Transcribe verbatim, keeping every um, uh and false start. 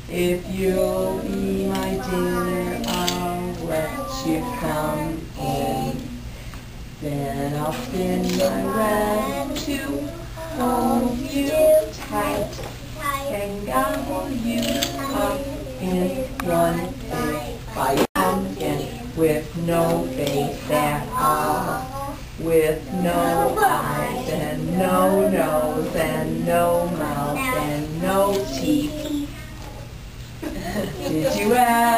If you'll be my dinner, I'll let you come in. Then I'll spin my web to hold you tight and gobble you up in one big bite. Pumpkin with no face at all, with no eyes and no nose and no mouth and no teeth. Did you ever